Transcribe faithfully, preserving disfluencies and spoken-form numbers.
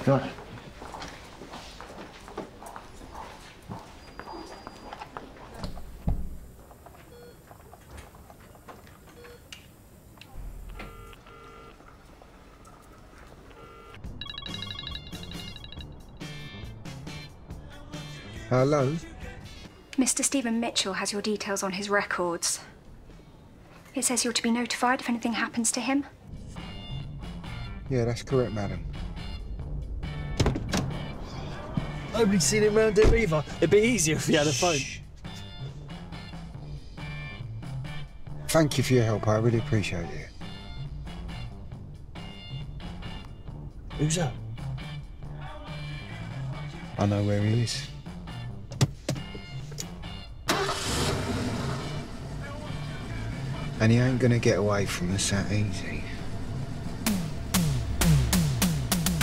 God. Hello? Mister Stevie Mitchell has your details on his records. It says you're to be notified if anything happens to him. Yeah, that's correct, madam. Nobody's seen him round here either. It'd be easier if he had a phone. Shh. Thank you for your help, I really appreciate it. Who's that? I know where he is. And he ain't gonna get away from us that easy.